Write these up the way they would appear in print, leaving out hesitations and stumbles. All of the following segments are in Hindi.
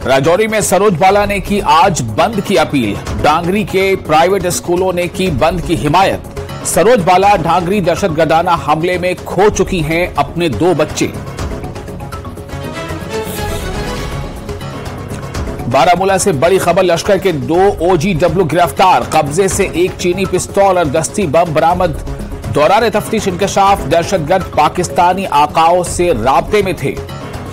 राजौरी में सरोज बाला ने की आज बंद की अपील। डांगरी के प्राइवेट स्कूलों ने की बंद की हिमायत। सरोज बाला डांगरी दहशतगर्दाना हमले में खो चुकी हैं अपने 2 बच्चे। बारामूला से बड़ी खबर, लश्कर के 2 OGW गिरफ्तार। कब्जे से 1 चीनी पिस्तौल और दस्ती बम बरामद। दौरान तफ्तीश इंकशाफ, दहशतगर्द पाकिस्तानी आकाओं से राब्ते में थे।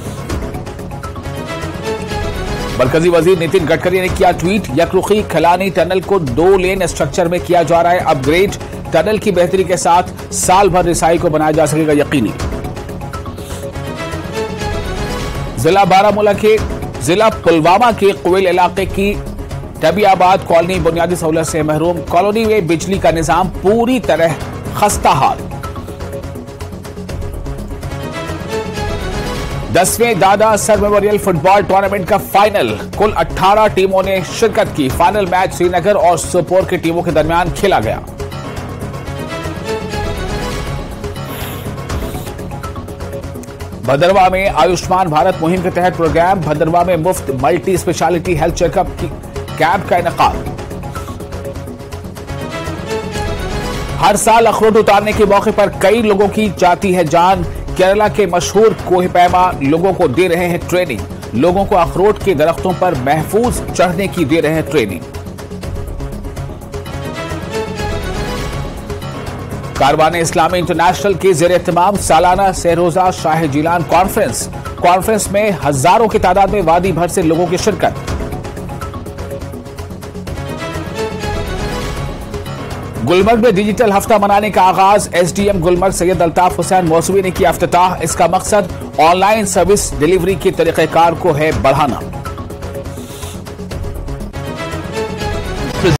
मरकजी वजीर नितिन गडकरी ने किया ट्वीट, यकरुखी खलानी टनल को 2 लेन स्ट्रक्चर में किया जा रहा है अपग्रेड। टनल की बेहतरी के साथ साल भर रिसाई को बनाया जा सकेगा यकीनी। जिला पुलवामा के कुवेल इलाके की टबियाबाद कॉलोनी बुनियादी सहूलत से महरूम। कॉलोनी में बिजली का निजाम पूरी तरह खस्ता हाल। 10वें Dada sir memorial football tournament का फाइनल। कुल 18 टीमों ने शिरकत की। फाइनल मैच श्रीनगर और सोपोर की टीमों के दरमियान खेला गया। भदरवा में आयुष्मान भारत मुहिम के तहत प्रोग्राम। भदरवा में मुफ्त multi speciality health checkup camp का इनेकाद। हर साल अखरोट उतारने के मौके पर कई लोगों की जाती है जान। केरला के मशहूर कोहिपैमा लोगों को दे रहे हैं ट्रेनिंग। लोगों को अखरोट के दरख्तों पर महफूज चढ़ने की दे रहे हैं ट्रेनिंग। कारवाने इस्लामी इंटरनेशनल के ज़ेर एहतमाम सालाना सहरोजा शाह जिलान कॉन्फ्रेंस में हजारों की तादाद में वादी भर से लोगों की शिरकत। गुलमर्ग में डिजिटल हफ्ता मनाने का आगाज। SDM गुलमर्ग सैयद अल्ताफ हुसैन मौसवी ने किया इफ्तिताह। इसका मकसद ऑनलाइन सर्विस डिलीवरी के तरीक़ेकार को है बढ़ाना।